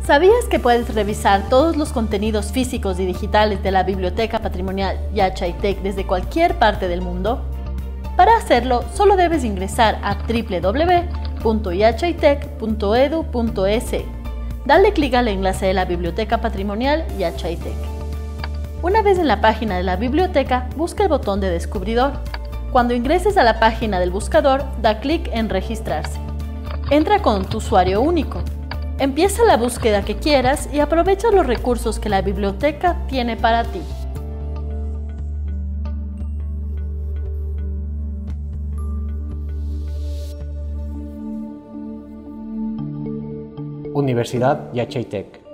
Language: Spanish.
¿Sabías que puedes revisar todos los contenidos físicos y digitales de la Biblioteca Patrimonial Yachaytec desde cualquier parte del mundo? Para hacerlo, solo debes ingresar a www.yachaytec.edu.es. Dale clic al enlace de la Biblioteca Patrimonial Yachaytec. Una vez en la página de la biblioteca, busca el botón de descubridor. Cuando ingreses a la página del buscador, da clic en registrarse. Entra con tu usuario único. Empieza la búsqueda que quieras y aprovecha los recursos que la biblioteca tiene para ti. Universidad Yachaytec.